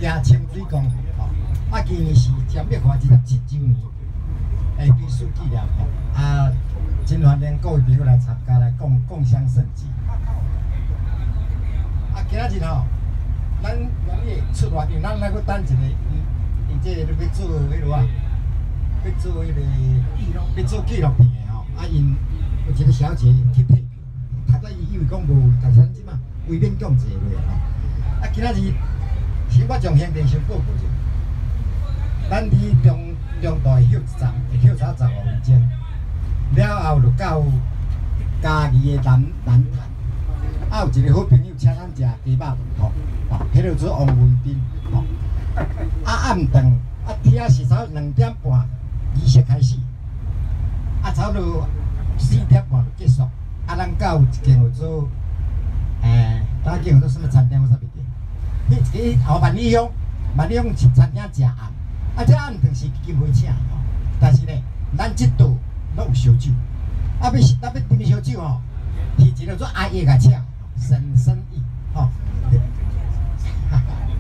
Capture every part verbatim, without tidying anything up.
行清水公园吼。啊，今年是占一百二十七周年的历史纪念吼。啊，真欢迎各位朋友来参加，来共共襄盛举。啊，今仔日吼，咱原业出外景，咱来搁等一个，伊伊这个要做迄落啊，要做迄个要做纪录片的吼。啊，因有一个小姐去退票，头仔伊以为讲无，但是咱即马为免讲坐落吼。啊，今仔日是我从县电先报告者，咱离中中大的休站会休差十五分钟，了后就到嘉义的南南潭。 啊，有一个好朋友请咱食鸡肉饭吼，吼，迄个做王文斌吼。啊，暗顿啊，天啊是差两点半仪式开始，啊，差不多四点半就结束。啊，咱到一间叫做诶，哪间叫做什么餐厅？我煞袂记。迄迄后万里乡，万里乡是餐厅食暗，啊，这暗顿是金花请吼，但是呢，咱这道拢有烧酒，啊，要是咱要啉烧酒吼，是一个做阿爷甲请。 神生意，吼、哦，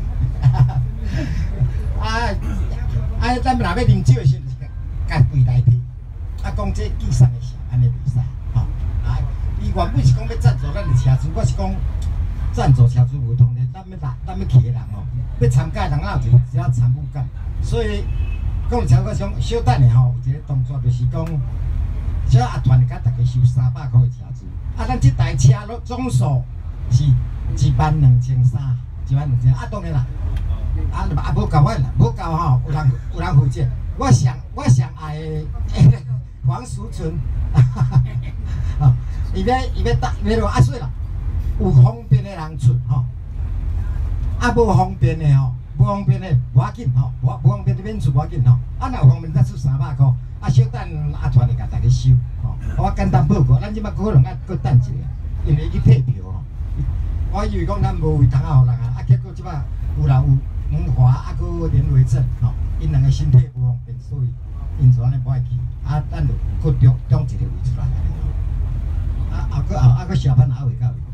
啊啊！咱若要啉酒的时阵，甲柜台提，啊，讲这寄送的时候，安尼袂使，吼、哦。啊，伊原本是讲要赞助咱的车主，我是讲赞助车主无同的，咱要来，咱要去的人吼，要参加的人也有一只参与感，所以讲车我想小等下吼，有一个动作就是讲，小阿团甲大家收三百块的车主，啊，咱这台车咯总数。 是一万两千三，一万两千啊，当然啦，啊啊无够阮啦，无够吼，有人有人负责。我上我上爱的黄淑纯，吼，伊要伊要搭要落啊，所以啦，有方便的人出吼，啊无方便的吼，无方便的无要紧吼，无无方便的免出无要紧吼，啊若有方便再出三百块，啊小等阿团会甲大家收吼，我简单报告，咱即摆可能啊搁等一下，因为去退票吼。 我以为讲咱无位通啊，互人啊，啊结果即摆有人有黄华啊，佮连维正吼，因两个身体无方便，所以因就安尼不爱去，啊，咱就搁中中一个位出来，啊，后搁后啊搁下班还未到。